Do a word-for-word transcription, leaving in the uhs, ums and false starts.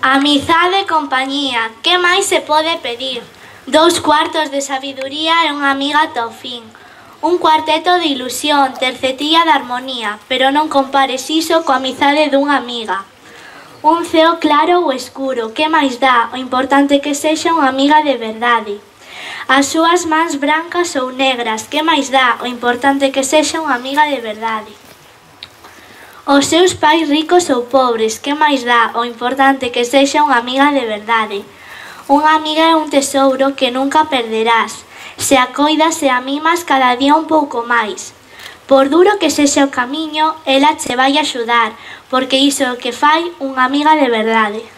Amizade e compañía, que máis se pode pedir? Dous cuartos de sabiduría e unha amiga ata o fin. Un cuarteto de ilusión, tercetilla de armonía, pero non compares iso coa amizade dunha amiga. Un ceo claro ou escuro, que máis dá? O importante que sexa unha amiga de verdade. As súas mans brancas ou negras, que máis dá? O importante que sexa unha amiga de verdade. Os seus pais ricos ou pobres, que máis dá? O importante que sexa unha amiga de verdade. Unha amiga é un tesouro que nunca perderás. Se a coidas e a mimas cada día un pouco máis. Por duro que sexa o camiño, ela che vai axudar, porque iso é o que fai unha amiga de verdade.